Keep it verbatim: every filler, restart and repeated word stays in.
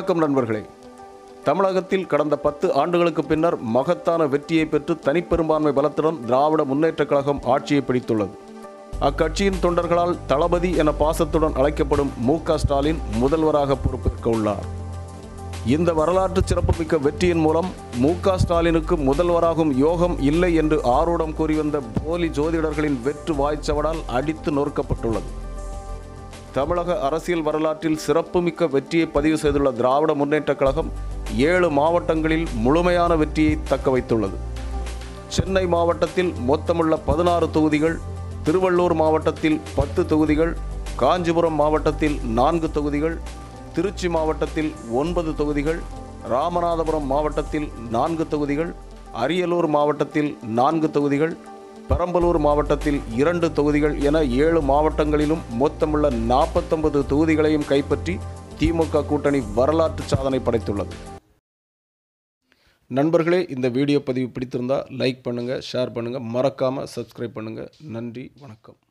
வணக்கம் நண்பர்களே. தமிழகத்தில் கடந்த பத்து ஆண்டுகளுக்கு பின்னர் மகத்தான வெற்றியை பெற்று தனிப்பெரும்பான்மை பலத்துடன் திராவிட முன்னேற்றக் கழகம் ஆட்சியை பிடித்துள்ளது. அக்கட்சியின் தொண்டர்களால் தளபதி என பாசத்துடன் அழைக்கப்படும் மு க ஸ்டாலின் முதல்வராக பொறுப்பேற்க உள்ளார். இந்த வரலாற்று சிறப்புமிக்க வெற்றியின் மூலம் மு க ஸ்டாலினுக்கு முதல்வராகும் யோகம் இல்லை என்று ஆரூடம் கூறி வந்த போலி ஜோதிடர்களின் வெற்று வாய்ச்சவடால் அடித்து நொறுக்கப்பட்டுள்ளது. தமிழக அரசியல் வரலாற்றில் சிறப்புமிக்க வெற்றியை பதிவு செய்துள்ள திராவிட முன்னேற்றக் கழகம் ஏழு மாவட்டங்களில் முழுமையான வெற்றியை தக்க வைத்துள்ளது. சென்னை மாவட்டத்தில் மொத்தமுள்ள பதினாறு தொகுதிகள், திருவள்ளூர் மாவட்டத்தில் பத்து தொகுதிகள், காஞ்சிபுரம் மாவட்டத்தில் நான்கு தொகுதிகள், திருச்சி மாவட்டத்தில் ஒன்பது தொகுதிகள், ராமநாதபுரம் மாவட்டத்தில் நான்கு தொகுதிகள், அரியலூர் மாவட்டத்தில் நான்கு தொகுதிகள், பெரம்பலூர் மாவட்டத்தில் இரண்டு தொகுதிகள் என ஏழு மாவட்டங்களிலும் மொத்தமுள்ள நாற்பத்தொன்பது தொகுதிகளையும் கைப்பற்றி திமுக கூட்டணி வரலாற்று சாதனை படைத்துள்ளது. நண்பர்களே, இந்த வீடியோ பதிவு பிடித்திருந்தால் லைக் பண்ணுங்கள், ஷேர் பண்ணுங்கள், மறக்காமல் சப்ஸ்கிரைப் பண்ணுங்கள். நன்றி, வணக்கம்.